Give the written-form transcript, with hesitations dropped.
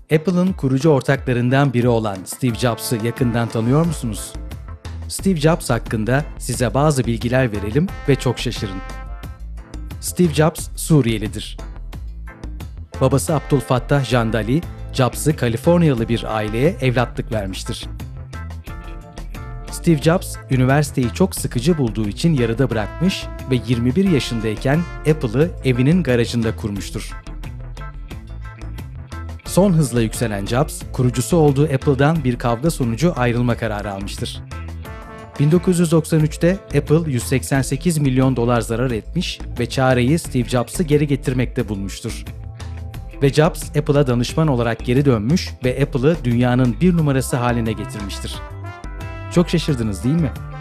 Apple'ın kurucu ortaklarından biri olan Steve Jobs'ı yakından tanıyor musunuz? Steve Jobs hakkında size bazı bilgiler verelim ve çok şaşırın. Steve Jobs Suriyelidir. Babası Abdülfattah Jandali, Jobs'ı Kaliforniyalı bir aileye evlatlık vermiştir. Steve Jobs, üniversiteyi çok sıkıcı bulduğu için yarıda bırakmış ve 21 yaşındayken Apple'ı evinin garajında kurmuştur. Son hızla yükselen Jobs, kurucusu olduğu Apple'dan bir kavga sonucu ayrılma kararı almıştır. 1993'te Apple 188 milyon dolar zarar etmiş ve çareyi Steve Jobs'ı geri getirmekte bulmuştur. Ve Jobs, Apple'a danışman olarak geri dönmüş ve Apple'ı dünyanın bir numarası haline getirmiştir. Çok şaşırdınız değil mi?